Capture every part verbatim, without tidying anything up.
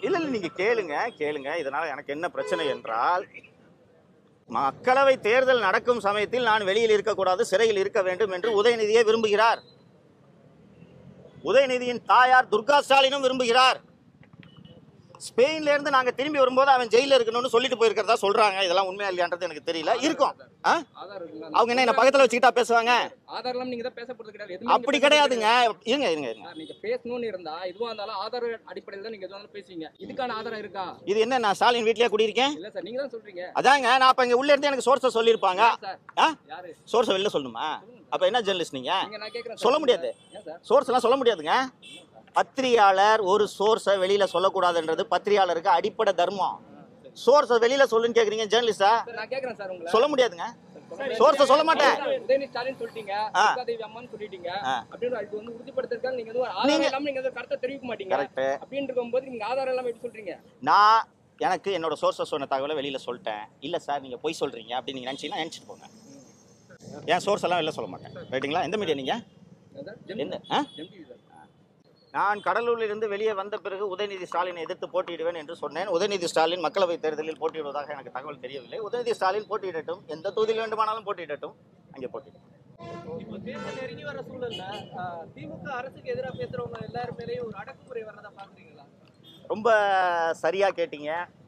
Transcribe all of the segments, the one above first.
இல்ல இல்ல நீங்க கேளுங்க கேளுங்க இதனால எனக்கு என்ன பிரச்சனை என்றால், மக்களவை தேர்தல் நடக்கும் சமயத்தில் நான் வெளியில் இருக்கக்கூடாது, சிறையில் இருக்க வேண்டும் என்று உதயநிதியே விரும்புகிறார். உதயநிதியின் தாயார் துர்கா ஸ்டாலினும் விரும்புகிறார். ஸ்பெயின்ல இருந்து நாங்க திரும்பி வரும்போது அவன் ஜெயில இருக்கணும்னு சொல்லிட்டு போயிருக்கிறதா சொல்றாங்க. இதெல்லாம் உண்மையா இல்லையான்றது எனக்கு தெரியல. இருக்கும். அவங்க என்ன என்ன பக்கத்துல வச்சுக்கிட்டா பேசுவாங்க? ஆதாரம் நீங்க தான் பேச போறது கிடையாது. அப்படி கிடையாதுங்க. இருங்க இருங்க இருங்க. நீங்க பேசணும்னு இருந்தா இதுவா இருந்தாலும் ஆதார அடிப்படையில் தான் நீங்க எதுவாக பேசுவீங்க. இதுக்கான ஆதாரம் இருக்கா? இது என்ன நான் ஸ்டாலின் வீட்லயே குடியிருக்கேன்? இல்ல சார், நீங்க தான் சொல்றீங்க. அதாங்க நான் அப்ப இங்க உள்ள இருந்து எனக்கு சோர்ஸ சொல்லிருப்பாங்க. யாரு சோர்ஸ வெளில சொல்லணுமா? அப்ப என்ன ஜெர்னலிஸ்ட் நீங்க? நான் கேக்குறேன். சொல்ல முடியாது. சோர்ஸ் எல்லாம் சொல்ல முடியாதுங்க. பத்திரிகையாளர் ஒரு சோர்ஸை வெளியில சொல்லக்கூடாதுன்றது பத்திரிகையாளருக்கு அடிப்படை தர்மம். சோர்ஸை வெளியில சொல்லுன்னு கேக்குறீங்க ஜெர்னலிஸ்டா? நான் கேக்குறேன் சார், உங்களை சொல்ல முடியாதுங்க. சோர்ஸை சொல்ல மாட்டேன். உதயநிதி ஸ்டாலின் சொல்லிட்டீங்க, துர்காதேவி அம்மான்னு சொல்லிட்டீங்க. அப்படின்னு அது வந்து உறுதிப்படுத்துறதுக்கு நீங்க எதுவும் ஆதாரம் இல்லாம நீங்க எதுவும் கருத்தை தெரிவிக்க மாட்டீங்க. அப்படின்னு இருக்கும்போது நீங்க ஆதாரம் இல்லாம எப்படி சொல்றீங்க? நான் எனக்கு என்னோட சோர்ஸை சொன்ன தகவலை வெளியில சொல்லிட்டேன். இல்ல சார் நீங்க பொய் சொல்றீங்க அப்படின்னு நீங்க நினைச்சீங்கன்னா நினைச்சிட்டு போங்க. என் சோர்ஸ் எல்லாம் வெளில சொல்ல மாட்டேன். ரைட்டுங்களா? எந்த மீடியா நீங்க? என்ன? நான் கடலூரில் இருந்து வெளியே வந்த பிறகு உதயநிதி ஸ்டாலினை எதிர்த்து போட்டியிடுவேன் என்று சொன்னேன். உதயநிதி ஸ்டாலின் மக்களவை தேர்தலில் போட்டியிடுவதாக எனக்கு தகவல் தெரியவில்லை. உதயநிதி ஸ்டாலின் போட்டியிடட்டும், எந்த தொகுதியில் வேண்டுமானாலும் போட்டியிடட்டும், அங்கே போட்டியிடும். இப்போ தேர்தல் நெருங்கி வர சூழல்ல திமுக அரசுக்கு எதிராக பேசுறவங்க எல்லாரும் மேலேயும் ஒரு அடக்குமுறை வரதா பாக்குறீங்களா? ரொம்ப சரியா கேட்டீங்க.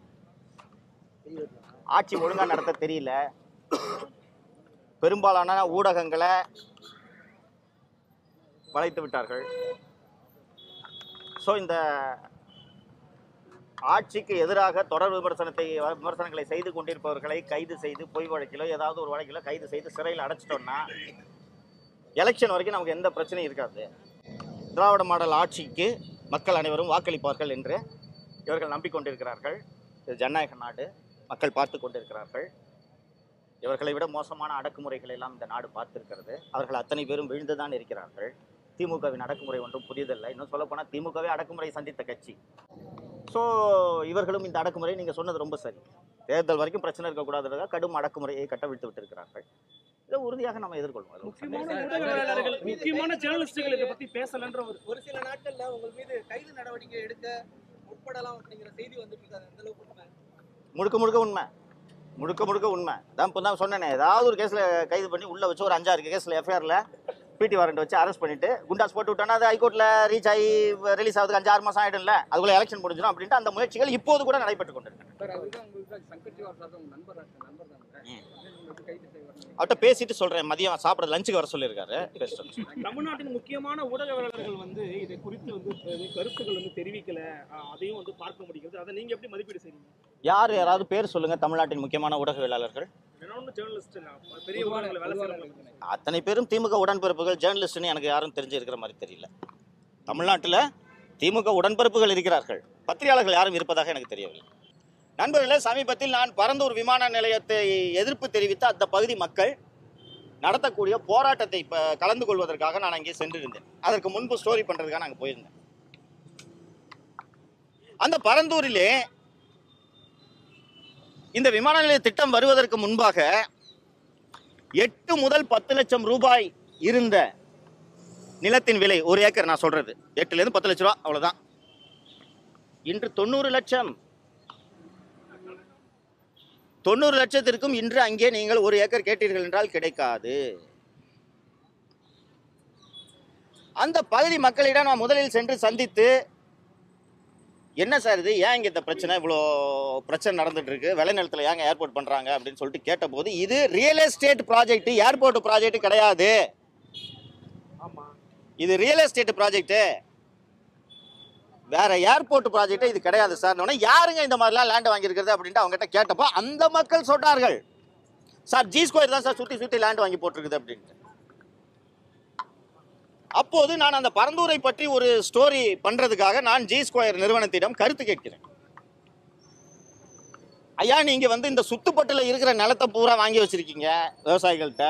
ஆட்சி ஒழுங்கா நடத்த தெரியல. பெரும்பாலான ஊடகங்களை வளைத்து விட்டார்கள். ஸோ இந்த ஆட்சிக்கு எதிராக தொடர் விமர்சனத்தை விமர்சனங்களை செய்து கொண்டிருப்பவர்களை கைது செய்து பொய் வழக்கிலோ ஏதாவது ஒரு வழக்கிலோ கைது செய்து சிறையில் அடைச்சிட்டோம்னா எலெக்ஷன் வரைக்கும் நமக்கு எந்த பிரச்சனையும் இருக்காது. திராவிட மாடல் ஆட்சிக்கு மக்கள் அனைவரும் வாக்களிப்பார்கள் என்று இவர்கள் நம்பிக்கொண்டிருக்கிறார்கள். இது ஜனநாயக நாடு, மக்கள் பார்த்து கொண்டிருக்கிறார்கள். இவர்களை விட மோசமான அடக்குமுறைகள் எல்லாம் இந்த நாடு பார்த்திருக்கிறது. அவர்கள் அத்தனை பேரும் விழுந்துதான் இருக்கிறார்கள். திமுகவின் அடக்குமுறை ஒன்றும் புதியதல்ல. இன்னும் சொல்லப்போனால் திமுகவே அடக்குமுறை சந்தித்த கட்சி. ஸோ இவர்களும் இந்த அடக்குமுறை நீங்கள் சொன்னது ரொம்ப சரி. தேர்தல் வரைக்கும் பிரச்சனை இருக்கக்கூடாதுன்றதாக கடும் அடக்குமுறையை கட்டவிழ்த்து விட்டிருக்கிறார்கள். இதை உறுதியாக நம்ம எதிர்கொள்வோம். முக்கியமான ஜேர்னலிஸ்டுகள் இதை பத்தி பேசலன்ற ஒரு சில நாட்கள்ல உங்கள் மீது கைது நடவடிக்கை எடுக்க முற்படலாம் அப்படிங்கிற செய்தி வந்துட்டு இருக்காது. அந்த அளவுக்கு உண்மை? முழுக்க முழுக்க உண்மை. முழுக்க முழுக்க உண்மை. தான் இப்போ தான் சொன்னேனே, ஏதாவது ஒரு கேஸில் கைது பண்ணி உள்ளே வச்சு ஒரு அஞ்சாறு கேஸில் எஃப்ஐஆரில் பிடி வாரண்ட் வச்சு அரெஸ்ட் பண்ணிட்டு குண்டாஸ் போட்டு விட்டோன்னா அது ஹைகோர்ட்டில் ரீச் ஆகி ரிலீஸ் ஆகுதுக்கு அஞ்சு ஆறு மாதம் ஆகிடும்ல, அதுக்குள்ள எலெக்ஷன் முடிஞ்சிடும் அப்படின்ட்டு அந்த முயற்சிகள் இப்போது கூட நடைபெற்று கொண்டிருக்கு. அவர்கிட்ட பேசிட்டு சொல்றேன். மதியம் சாப்பிட லஞ்சுக்கு வர சொல்லியிருக்காரு. தமிழ்நாட்டின் முக்கியமான ஊடகவியலாளர்கள் வந்து இதை குறித்து வந்து கருத்துக்கள் வந்து தெரிவிக்கல, அதையும் வந்து பார்க்க முடிகிறது. அதை நீங்க எப்படி மதிப்பீடு செய்வீங்க? யார் யாராவது பேர் சொல்லுங்க தமிழ்நாட்டின் முக்கியமான ஊடகவியலாளர்கள். அத்தனை பேரும் திமுக உடன்பிறப்புகள். ஜேர்னலிஸ்ட்னு எனக்கு யாரும் தெரிஞ்சிருக்கிற மாதிரி தெரியல. தமிழ்நாட்டில் திமுக உடன்பிறப்புகள் இருக்கிறார்கள், பத்திரிகையாளர்கள் யாரும் இருப்பதாக எனக்கு தெரியவில்லை. நண்பர்களே, சமீபத்தில் நான் பரந்தூர் விமான நிலையத்தை எதிர்ப்பு தெரிவித்த அந்த பகுதி மக்கள் நடத்தக்கூடிய போராட்டத்தை இப்போ கலந்து கொள்வதற்காக நான் அங்கே சென்றிருந்தேன். அதற்கு முன்பு ஸ்டோரி பண்ணுறதுக்காக நாங்கள் போயிருந்தேன். அந்த பரந்தூரிலே இந்த விமான நிலைய திட்டம் வருவதற்கு முன்பாக எட்டு முதல் பத்து லட்சம் ரூபாய் இருந்த நிலத்தின் விலை, ஒரு ஏக்கர் நான் சொல்றது எட்டுல இருந்து பத்து லட்சம் ரூபாய், அவ்வளவுதான். இன்று தொண்ணூறு லட்சம். தொண்ணூறு லட்சத்திற்கும் இன்று அங்கே நீங்கள் ஒரு ஏக்கர் கேட்டீர்கள் என்றால் கிடைக்காது. அந்த பகுதி மக்களிடம் நான் முதலில் சென்று சந்தித்து, என்ன சார் இது, ஏன் இங்கே இந்த பிரச்சனை, இவ்வளோ பிரச்சனை நடந்துட்டு இருக்கு, விளைநிலத்தில் ஏங்க ஏர்போர்ட் பண்ணுறாங்க அப்படின்னு சொல்லிட்டு கேட்டபோது, இது real estate project, airport project கிடையாது. இது ரியல் எஸ்டேட் ப்ராஜெக்ட், வேற ஏர்போர்ட் ப்ராஜெக்ட் இது கிடையாது சார். யாருங்க இந்த மாதிரிலாம் லேண்ட் வாங்கியிருக்கிறது அப்படின்ட்டு அவங்ககிட்ட கேட்டப்போ அந்த மக்கள் சொன்னார்கள், சார் ஜி ஸ்கொயர் தான் சார் சுற்றி சுற்றி லேண்ட் வாங்கி போட்டிருக்குது அப்படின்ட்டு. அப்போது நான் அந்த பரந்தூரை பற்றி ஒரு ஸ்டோரி பண்றதுக்காக நான் ஜி ஸ்கொயர் நிறுவனத்திடம் கருத்து கேட்கிறேன். ஐயா, நீங்க வந்து இந்த சுத்துப்பட்டுல இருக்கிற நிலத்தை பூரா வாங்கி வச்சிருக்கீங்க விவசாயிகள்கிட்ட,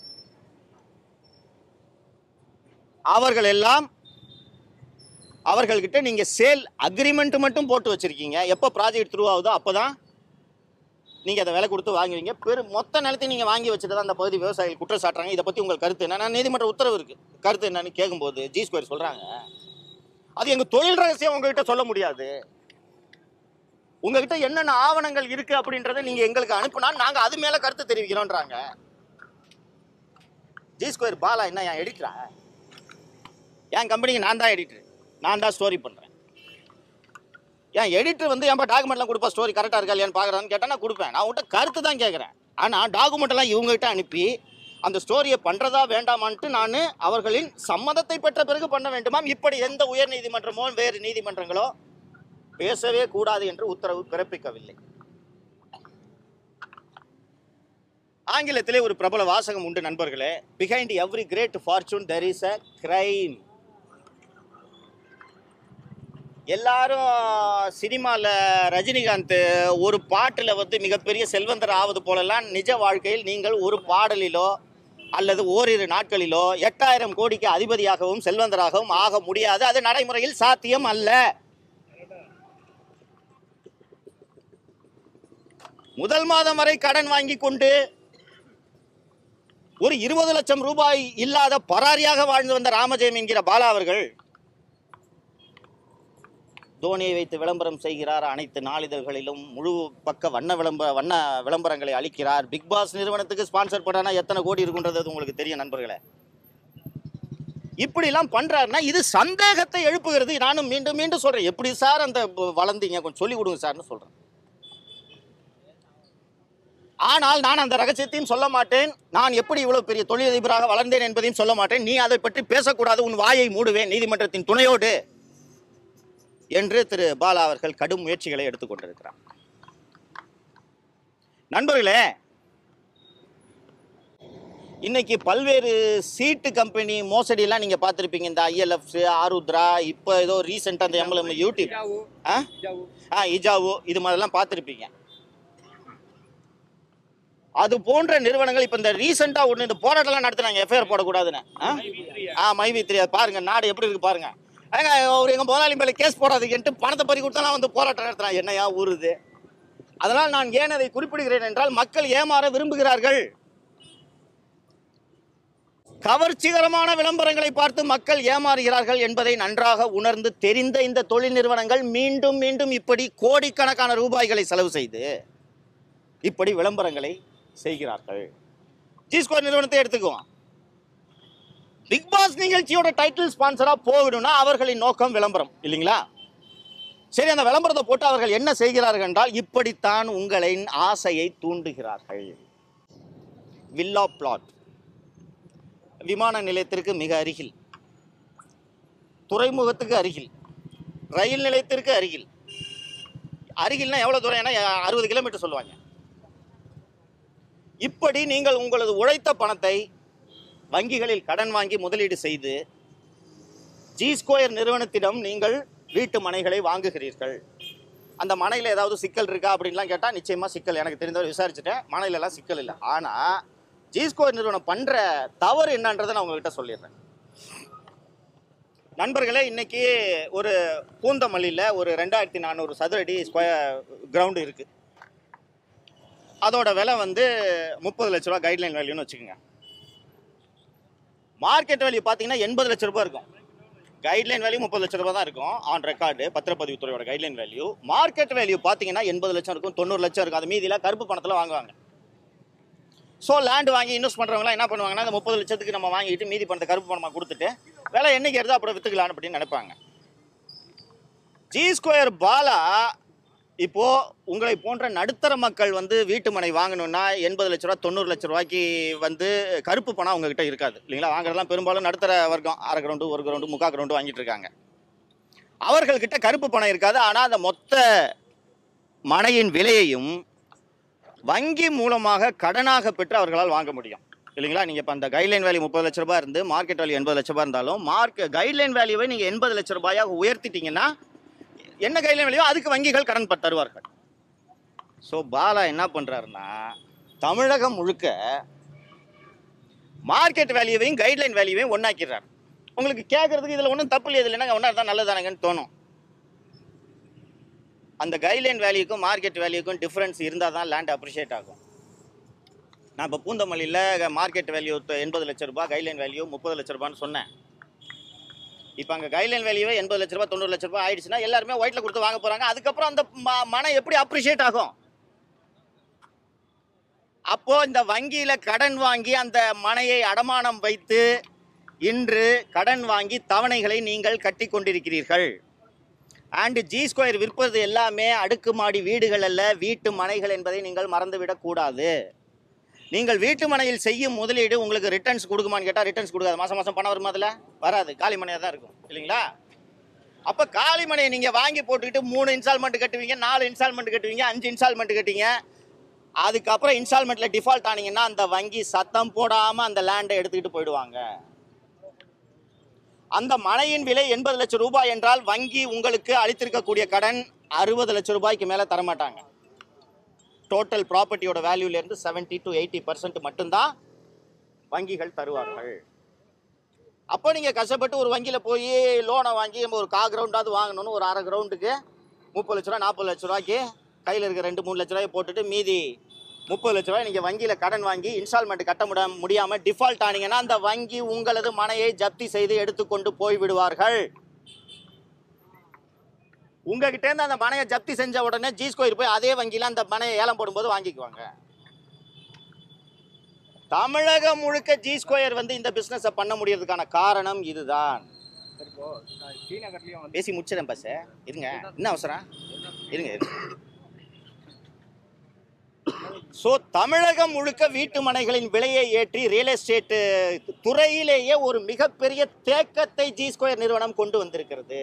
அவர்கள் எல்லாம் அவர்கள்கிட்ட நீங்க சேல் அக்ரிமெண்ட் மட்டும் போட்டு வச்சிருக்கீங்க. எப்போ ப்ராஜெக்ட் த்ரூ ஆகுதோ அப்போதான் நீங்க அதை விலை கொடுத்து வாங்குவீங்க. பெரும் மொத்த நிலத்தையும் நீங்க வாங்கி வச்சுட்டு தான் அந்த பகுதி விவசாயிகள் குற்றம் சாட்டுறாங்க. இதை பத்தி உங்கள் கருத்து என்ன? நீதிமன்ற உத்தரவு இருக்கு, கருத்து என்னன்னு கேட்கும்போது ஜி ஸ்கொயர் சொல்றாங்க, அது எங்க தொழில் ரகசியம் உங்ககிட்ட சொல்ல முடியாது. உங்ககிட்ட என்னென்ன ஆவணங்கள் இருக்கு அப்படின்றத நீங்க எங்களுக்கு அனுப்புனா நாங்க அது மேல கருத்து தெரிவிக்கிறோம்ன்றாங்க. ஜி ஸ்கொயர் பாலா என்ன என் எடிட்டரா? என் கம்பெனிக்கு நான் தான் எடிட்டர், நான் தான் ஸ்டோரி பண்றேன். என் எடிட்டர் வந்து ஏன்பா டாக்குமெண்ட்லாம் கொடுப்பா, ஸ்டோரி கரெக்டாக இருக்கா இல்லையான்னு பார்க்குறான்னு கேட்டால் நான் கொடுப்பேன். நான் உங்கள்கிட்ட கருத்து தான் கேட்குறேன். ஆனால் டாக்குமெண்ட்டெல்லாம் இவங்ககிட்ட அனுப்பி அந்த ஸ்டோரியை பண்ணுறதா வேண்டாமான்ட்டு நான் அவர்களின் சம்மதத்தை பெற்ற பிறகு பண்ண வேண்டுமாம். இப்படி எந்த உயர் நீதிமன்றமோ வேறு நீதிமன்றங்களோ பேசவே கூடாது என்று உத்தரவு பிறப்பிக்கவில்லை. ஆங்கிலத்திலே ஒரு பிரபல வாசகம் உண்டு நண்பர்களே, behind every great fortune there is a crime. எல்லாரும் சினிமாவில் ரஜினிகாந்த் ஒரு பாட்டில் வந்து மிகப்பெரிய செல்வந்தர் ஆவது போலலாம் நிஜ வாழ்க்கையில் நீங்கள் ஒரு பாடலிலோ அல்லது ஓரிரு நாட்களிலோ எட்டாயிரம் கோடிக்கு அதிபதியாகவும் செல்வந்தராகவும் ஆக முடியாது. அது நடைமுறையில் சாத்தியம் அல்ல. முதல் மாதம் வரை கடன் வாங்கி கொண்டு ஒரு இருபது லட்சம் ரூபாய் இல்லாத பராரியாக வாழ்ந்து வந்த ராமஜெயம் என்கிற பாலா அவர்கள் தோனியை வைத்து விளம்பரம் செய்கிறார். அனைத்து நாளிதழ்களிலும் முழு பக்க வண்ண விளம்பர வண்ண விளம்பரங்களை அளிக்கிறார். பிக் பாஸ் நிறுவனத்துக்கு ஸ்பான்சர் பண்ணா எத்தனை கோடி இருக்குன்றது உங்களுக்கு தெரியும் நண்பர்களே. இப்படிலாம் பண்றாருன்னா இது சந்தேகத்தை எழுப்புகிறது. நானும் மீண்டும் மீண்டும் சொல்றேன், எப்படி சார் அந்த வளர்ந்தீங்க, கொஞ்சம் சொல்லி கொடுங்க சார்னு சொல்றேன். ஆனால் நான் அந்த ரகசியத்தையும் சொல்ல மாட்டேன். நான் எப்படி இவ்வளவு பெரிய தொழிலதிபராக வளர்ந்தேன் என்பதையும் சொல்ல மாட்டேன். நீ அதை பற்றி பேசக்கூடாது, உன் வாயை மூடுவேன் நீதிமன்றத்தின் துணையோடு என்று திரு பாலா அவர்கள் கடும் முயற்சிகளை எடுத்துக்கொண்டிருக்கிறார். நண்பர்களே, இன்னைக்கு பல்வேறு சீட்டு கம்பெனி மோசடி எல்லாம் நீங்க பார்த்திருப்பீங்க. இந்த ஐஎல்எஃப், ஆருத்ரா, இப்போ ஏதோ ரீசெண்டா அந்த எம்எல்எம் யூடியூப் ஆ இஜாவு இது மாதிரிலாம் பார்த்திருப்பீங்க. அது போன்ற நிறுவனங்கள் இப்ப இந்த ரீசெண்டா ஒண்ணு இந்த போராட்டம்லாம் நடத்துனாங்க, எஃப்ஐஆர் போடக்கூடாதுன்னு. ஆ மைவி தெரியாது பாருங்க, நாடு எப்படி இருக்கு பாருங்க. ஏங்க ஒரு எங்க முதலாளி மேல கேஸ் போடாதுன்ட்டு பணத்தை பறி கொடுத்தாலும் வந்து போராட்டம் நடத்துறாங்க. என்னையா ஊறுது. அதனால் நான் ஏன் அதை குறிப்பிடுகிறேன் என்றால், மக்கள் ஏமாற விரும்புகிறார்கள். கவர்ச்சிகரமான விளம்பரங்களை பார்த்து மக்கள் ஏமாறுகிறார்கள் என்பதை நன்றாக உணர்ந்து தெரிந்த இந்த தொழில் நிறுவனங்கள் மீண்டும் மீண்டும் இப்படி கோடிக்கணக்கான ரூபாய்களை செலவு செய்து இப்படி விளம்பரங்களை செய்கிறார்கள். ஜி ஸ்கொயர் நிறுவனத்தை எடுத்துக்குவோம். பிக் பாஸ் நிகழ்ச்சியோட டைட்டில் ஸ்பான்சரா போகணும்னா அவர்களின் நோக்கம் விளம்பரம் இல்லைங்களா? சரி, அந்த விளம்பரத்தை போட்டு அவர்கள் என்ன செய்கிறார்கள் என்றால், இப்படித்தான் உங்களின் ஆசையை தூண்டுகிறார்கள். வில்லா பிளாட் விமான நிலையத்திற்கு மிக அருகில், துறைமுகத்துக்கு அருகில், ரயில் நிலையத்திற்கு அருகில். அருகில்னா எவ்வளவு தூரம்? ஏன்னா அறுபது கிலோமீட்டர் சொல்லுவாங்க. இப்படி நீங்கள் உங்களது உழைத்த பணத்தை வங்கிகளில் கடன் வாங்கி முதலீடு செய்து ஜி ஸ்கொயர் நிறுவனத்திடம் நீங்கள் வீட்டு மனைகளை வாங்குகிறீர்கள். அந்த மனையில் ஏதாவது சிக்கல் இருக்கா அப்படின்லாம் கேட்டால் நிச்சயமாக சிக்கல், எனக்கு தெரிந்தவர் விசாரிச்சுட்டேன், மனையிலலாம் சிக்கல் இல்லை. ஆனால் ஜி ஸ்கொயர் நிறுவனம் பண்ணுற தவறு என்னன்றதை நான் உங்ககிட்ட சொல்லிடுறேன். நண்பர்களே, இன்னைக்கு ஒரு பூந்தமல்லியில் ஒரு ரெண்டாயிரத்தி நானூறு சதுரடி ஸ்கொயர் கிரவுண்டு இருக்குது. அதோட விலை வந்து முப்பது லட்ச ரூபா கைட்லைன் வேல்யூன்னு வச்சுக்கோங்க. மார்க்கெட் வேல்யூ பார்த்தீங்கன்னா எண்பது லட்ச ரூபாய் இருக்கும். கைட்லைன் வேல்யூ முப்பது லட்ச ரூபாய் தான் இருக்கும் ஆன் ரெக்கார்டு, பத்திரப்பதிவுத்துறையோட கைட்லைன் வேல்யூ. மார்க்கெட் வேல்யூ பார்த்தீங்கன்னா எண்பது லட்சம் இருக்கும், தொண்ணூறு லட்சம் இருக்கும். அது மீதியில் கருப்பு பணத்தில் வாங்குவாங்க. ஸோ லேண்ட் வாங்கி இன்வெஸ்ட் பண்ணுறவங்களாம் என்ன பண்ணுவாங்கன்னா, அந்த முப்பது லட்சத்துக்கு நம்ம வாங்கிட்டு மீதி பணத்தை கருப்பு பணமாக கொடுத்துட்டு விலை என்னைக்கு ஏறுதோ அப்புறம் விற்றுக்கலான்னு அப்படின்னு நினைப்பாங்க. ஜி ஸ்கொயர் பாலா இப்போ உங்களை போன்ற நடுத்தர மக்கள் வந்து வீட்டு மனை வாங்கணும்னா எண்பது லட்ச ரூபா தொண்ணூறு லட்ச ரூபாய்க்கு வந்து கருப்பு பணம் உங்ககிட்ட இருக்காது இல்லைங்களா? வாங்குறதெல்லாம் பெரும்பாலும் நடுத்தர வர்க்கம், அரை கிரவுண்டு, ஒரு கிரவுண்டு, முக்கால் கிரவுண்டு வாங்கிட்டு இருக்காங்க. அவர்கள்கிட்ட கருப்பு பணம் இருக்காது. ஆனால் அந்த மொத்த மனையின் விலையையும் வங்கி மூலமாக கடனாக பெற்று அவர்களால் வாங்க முடியும் இல்லைங்களா? நீங்கள் இப்போ அந்த கைட்லைன் வேல்யூ முப்பது லட்ச ரூபாய் இருந்து மார்க்கெட் வேல்யூ எண்பது லட்ச ரூபாய் இருந்தாலும் மார்க் கைட்லைன் வேல்யூவை நீங்கள் எண்பது லட்ச ரூபாயாக உயர்த்திட்டீங்கன்னா என்ன கைட்லைன் வேல்யூ அதுக்கு வங்கிகள் கடன் தருவார்கள். ஸோ பாலா என்ன பண்ணுறாருன்னா, தமிழகம் முழுக்க மார்க்கெட் வேல்யூவையும் கைட்லைன் வேல்யூவையும் ஒன்றாக்கிறார். உங்களுக்கு கேட்கறதுக்கு இதில் ஒன்றும் தப்பு இல்லை, இதில் என்னங்க ஒன்றா தான் நல்லதானங்கன்னு தோணும். அந்த கைட்லைன் வேல்யூக்கும் மார்க்கெட் வேல்யூக்கும் டிஃப்ரென்ஸ் இருந்தால் தான் லேண்ட் அப்ரிஷியேட் ஆகும். நான் இப்போ பூந்தமல்லியில் மார்க்கெட் வேல்யூ எண்பது லட்ச ரூபாய், கைட்லைன் வேல்யூ முப்பது லட்ச ரூபான்னு சொன்னேன். இப்போ அங்கே கைட்லைன் வேல்யூவே எண்பது லட்ச ரூபா தொண்ணூறு லட்ச ரூபா ஆயிடுச்சுன்னா எல்லாருமே ஒயிட்டில் கொடுத்து வாங்க போகிறாங்க. அதுக்கப்புறம் அந்த மனை எப்படி அப்ரிஷியேட் ஆகும்? அப்போ இந்த வங்கியில கடன் வாங்கி அந்த மனையை அடமானம் வைத்து இன்று கடன் வாங்கி தவணைகளை நீங்கள் கட்டி கொண்டிருக்கிறீர்கள். அண்ட் ஜி ஸ்கொயர் விற்பது எல்லாமே அடுக்குமாடி வீடுகள் அல்ல, வீட்டு மனைகள் என்பதை நீங்கள் மறந்துவிடக் கூடாது. நீங்கள் வீட்டு மனையில் செய்யும் முதலீடு உங்களுக்கு ரிட்டர்ன்ஸ் கொடுக்குமான்னு கேட்டால் ரிட்டர்ன்ஸ் கொடுக்காது. மாதம் மாதம் பணம் வருமா? அதில் வராது, காலி மனையாக தான் இருக்கும் இல்லைங்களா? அப்போ காலி மனையை நீங்கள் வாங்கி போட்டுக்கிட்டு மூணு இன்ஸ்டால்மெண்ட் கட்டுவீங்க, நாலு இன்ஸ்டால்மெண்ட் கட்டுவீங்க, அஞ்சு இன்ஸ்டால்மெண்ட் கட்டிங்க. அதுக்கப்புறம் இன்ஸ்டால்மெண்ட்டில் டிஃபால்ட் ஆனீங்கன்னா அந்த வங்கி சத்தம் போடாமல் அந்த லேண்டை எடுத்துக்கிட்டு போயிடுவாங்க. அந்த மனையின் விலை எண்பது லட்சம் ரூபாய் என்றால் வங்கி உங்களுக்கு அளித்திருக்கக்கூடிய கடன் அறுபது லட்சம் ரூபாய்க்கு மேலே தரமாட்டாங்க. டோட்டல் ப்ராப்பர்ட்டியோட வேல்யூலேருந்து செவன்ட்டி டு எயிட்டி பர்சன்ட் மட்டும்தான் வங்கிகள் தருவார்கள். அப்போ நீங்கள் கஷ்டப்பட்டு ஒரு வங்கியில் போய் லோனை வாங்கி நம்ம ஒரு கா கிரவுண்டாவது வாங்கணும்னு ஒரு அரை கிரவுண்டுக்கு முப்பது லட்ச ரூபா நாற்பது லட்ச ரூபாய்க்கு கையில் இருக்க ரெண்டு மூணு லட்ச ரூபாய் போட்டுட்டு மீதி முப்பது லட்ச ரூபாய் நீங்கள் வங்கியில் கடன் வாங்கி இன்ஸ்டால்மெண்ட் கட்ட முட முடியாமல் டிஃபால்ட் ஆனீங்கன்னா அந்த வங்கி உங்களது மனையை ஜப்தி செய்து எடுத்துக்கொண்டு போய்விடுவார்கள். உங்ககிட்டேருந்து அந்த மனையை ஜப்தி செஞ்ச உடனே ஜி ஸ்கொயர் போய் அதே வங்கியில் அந்த மனையை ஏலம் போடும்போது வாங்கிக்குவாங்க. தமிழகம் முழுக்க ஜி ஸ்கொயர் வந்து இந்த பிஸ்னஸை பண்ண முடியறதுக்கான காரணம் இதுதான். பேசி முடிச்சிடறேன் பஸ், இருங்க, என்ன அவசரம், இருங்க இருங்க. ஸோ தமிழகம் முழுக்க வீட்டு மனைகளின் விலையை ஏற்றி ரியல் எஸ்டேட் துறையிலேயே ஒரு மிகப்பெரிய தேக்கத்தை ஜி ஸ்கொயர் நிறுவனம் கொண்டு வந்திருக்கிறது.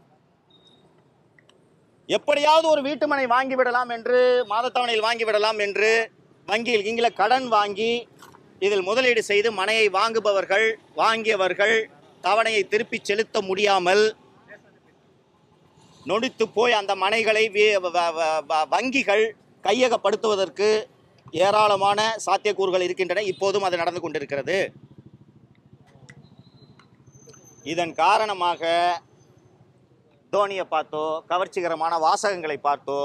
எப்படியாவது ஒரு வீட்டு மனை வாங்கிவிடலாம் என்று, மாதத்தவணையில் வாங்கிவிடலாம் என்று வங்கியில் இங்கில கடன் வாங்கி இதில் முதலீடு செய்து மனையை வாங்குபவர்கள் வாங்கியவர்கள் தவணையை திருப்பி செலுத்த முடியாமல் நொடித்து போய் அந்த மனைகளை வங்கிகள் கையகப்படுத்துவதற்கு ஏராளமான சாத்தியக்கூறுகள் இருக்கின்றன. இப்போதும் அது நடந்து கொண்டிருக்கிறது. இதன் காரணமாக தோனியை பார்த்தோ கவர்ச்சிகரமான வாசகங்களை பார்த்தோ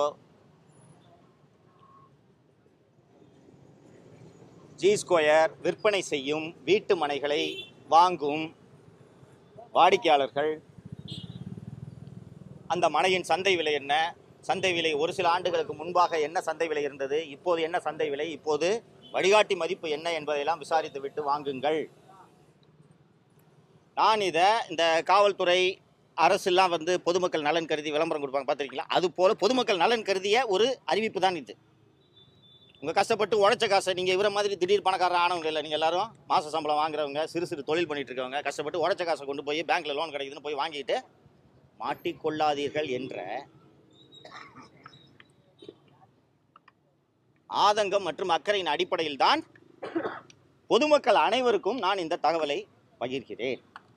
ஜி ஸ்கொயர் விற்பனை செய்யும் வீட்டு மனைகளை வாங்கும் வாடிக்கையாளர்கள் அந்த மனையின் சந்தை விலை என்ன, சந்தை விலை ஒரு சில ஆண்டுகளுக்கு முன்பாக என்ன சந்தை விலை இருந்தது, இப்போது என்ன சந்தை விலை, இப்போது வழிகாட்டி மதிப்பு என்ன என்பதையெல்லாம் விசாரித்து விட்டு வாங்குங்கள். நான் இதை இந்த காவல்துறை அரசெல்லாம் வந்து பொதுமக்கள் நலன் கருதி விளம்பரம் கொடுப்பாங்க பார்த்துருக்கீங்களா? அது போல் பொதுமக்கள் நலன் கருதிய ஒரு அறிவிப்பு தான் இது. உங்கள் கஷ்டப்பட்டு உழைச்ச காசை நீங்கள் இவரை மாதிரி திடீர் பணக்காரர் ஆனவங்க இல்லை, நீங்கள் எல்லாரும் மாத சம்பளம் வாங்குறவங்க, சிறு சிறு தொழில் பண்ணிட்டு இருக்கவங்க, கஷ்டப்பட்டு உழைச்ச காசை கொண்டு போய் பேங்க்கில் லோன் கிடைக்குதுன்னு போய் வாங்கிட்டு மாட்டிக்கொள்ளாதீர்கள் என்ற ஆதங்கம் மற்றும் அக்கறையின் அடிப்படையில் தான் பொதுமக்கள் அனைவருக்கும் நான் இந்த தகவலை பகிர்கிறேன்.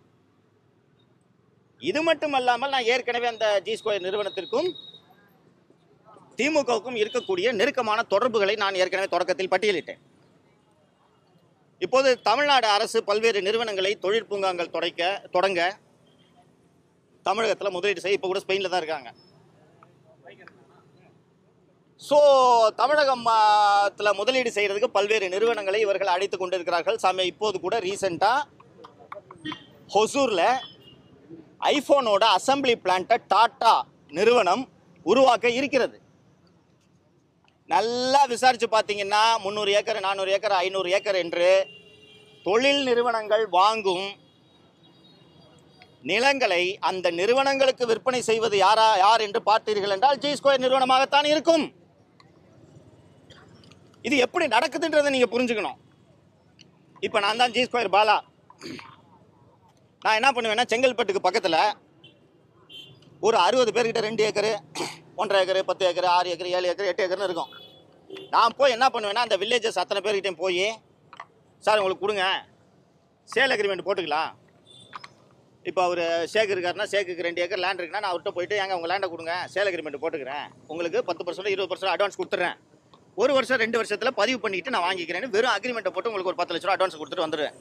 இது மட்டுமல்லாமல் நான் ஏற்கனவே அந்த ஜி ஸ்கொயர் நிறுவனத்திற்கும் திமுகவுக்கும் இருக்கக்கூடிய நெருக்கமான தொடர்புகளை நான் ஏற்கனவே தொடக்கத்தில் பட்டியலிட்டேன். இப்போது தமிழ்நாடு அரசு பல்வேறு நிறுவனங்களை தொழிற்பூங்காங்கள் தொடக்க தொடங்க தமிழகத்தில் முதலீடு செய்ய இப்போ கூட ஸ்பெயினில் தான் இருக்காங்க. ஸோ தமிழகத்தில் முதலீடு செய்கிறதுக்கு பல்வேறு நிறுவனங்களை இவர்கள் அழைத்து கொண்டு இருக்கிறார்கள். சமயம் இப்போது கூட ரீசெண்டாக ஹொசூரில் ஐஃபோனோட அசம்பிளி பிளான்ட்டை டாட்டா நிறுவனம் உருவாக்க இருக்கிறது. நல்லா விசாரித்து பார்த்தீங்கன்னா முந்நூறு ஏக்கர் நானூறு ஏக்கர் ஐநூறு ஏக்கர் என்று தொழில் நிறுவனங்கள் வாங்கும் நிலங்களை அந்த நிறுவனங்களுக்கு விற்பனை செய்வது யாரா யார் என்று பார்த்தீர்கள் என்றால் ஜி ஸ்கொயர் நிறுவனமாகத்தான் இருக்கும். இது எப்படி நடக்குதுன்றதை நீங்கள் புரிஞ்சுக்கணும். இப்போ நான் தான் ஜி ஸ்கொயர் பாலா. நான் என்ன பண்ணுவேன்னா செங்கல்பட்டுக்கு பக்கத்தில் ஒரு அறுபது பேர்கிட்ட ரெண்டு ஏக்கரு ஒன்றரை ஏக்கரு பத்து ஏக்கரு ஆறு ஏக்கரு ஏழு ஏக்கரு எட்டு ஏக்கர்னு இருக்கும். நான் போய் என்ன பண்ணுவேன்னா அந்த வில்லேஜஸ் அத்தனை பேர்கிட்டையும் போய் சார் உங்களுக்கு கொடுங்க சேல் அக்ரிமெண்ட் போட்டுக்கலாம். இப்போ அவர் ஷேக் இருக்காருன்னா ஷேக்குக்கு ரெண்டு ஏக்கர் லேண்ட் இருக்குன்னா நான் அவர்கிட்ட போயிட்டு ஏங்க உங்கள் லேண்டை கொடுங்க சேல் அக்ரிமெண்ட் போட்டுக்கிறேன், உங்களுக்கு பத்து பர்சன்ட் இருபது பர்சன்ட் அட்வான்ஸ் கொடுத்துட்றேன், ஒரு வருஷம் ரெண்டு வருஷத்தில் பதிவு பண்ணிட்டு நான் வாங்கிக்கிறேன்னு வெறும் அக்ரிமெண்ட்டை போட்டு உங்களுக்கு ஒரு பத்து லட்ச ரூபா அட்வான்ஸ் கொடுத்துட்டு வந்துடுவேன்.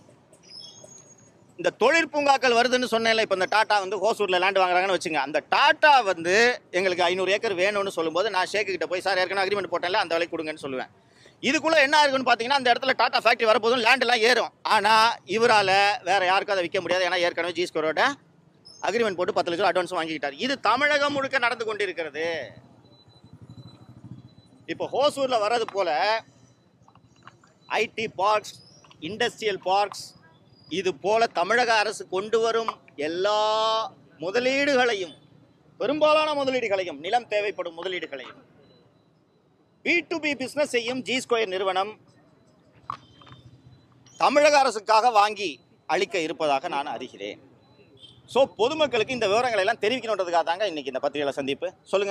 இந்த தொழிற்பூங்காக்கள் வருதுன்னு சொன்னேன்ல, இப்போ இந்த டாட்டா வந்து ஹோசூரில் லேண்ட் வாங்குறாங்கன்னு வச்சுங்க. அந்த டாட்டா வந்து எங்களுக்கு ஐநூறு ஏக்கர் வேணும்னு சொல்லும்போது நான் ஷேக்கிட்ட போய் சார் ஏற்கனவே அக்ரிமெண்ட் போட்டேன்ல அந்த விலைக்கு கொடுங்கன்னு சொல்லுவேன். இதுக்குள்ளே என்ன இருக்குன்னு பார்த்தீங்கன்னா அந்த இடத்துல டாட்டா ஃபேக்ட்ரி வரப்போதும் லேண்டெல்லாம் ஏறும். ஆனால் இவரால் வேறு யாருக்கும் அதை விற்க முடியாது. ஏன்னா ஏற்கனவே ஜி ஸ்கொயரோட அக்ரிமெண்ட் போட்டு பத்து லட்சம் அட்வான்ஸ் வாங்கிக்கிட்டார். இது தமிழகம் முழுக்க நடந்து கொண்டிருக்கிறது. இப்போ ஹோசூர்ல வர்றது போல ஐடி பார்க்ஸ், இண்டஸ்ட்ரியல் பார்க்ஸ், இது போல தமிழக அரசு கொண்டு வரும் எல்லா முதலீடுகளையும், பெரும்பாலான முதலீடுகளையும், நிலம் தேவைப்படும் முதலீடுகளையும் பி டு பி பிசினஸ் செய்யும் ஜி ஸ்கொயர் நிறுவனம் தமிழக அரசுக்காக வாங்கி அளிக்க இருப்பதாக நான் அறிகிறேன். ஸோ பொதுமக்களுக்கு இந்த விவரங்களை எல்லாம் தெரிவிக்கணுன்றதுக்காக தாங்க இன்னைக்கு இந்த பத்திரிகையாளர் சந்திப்பு. சொல்லுங்க.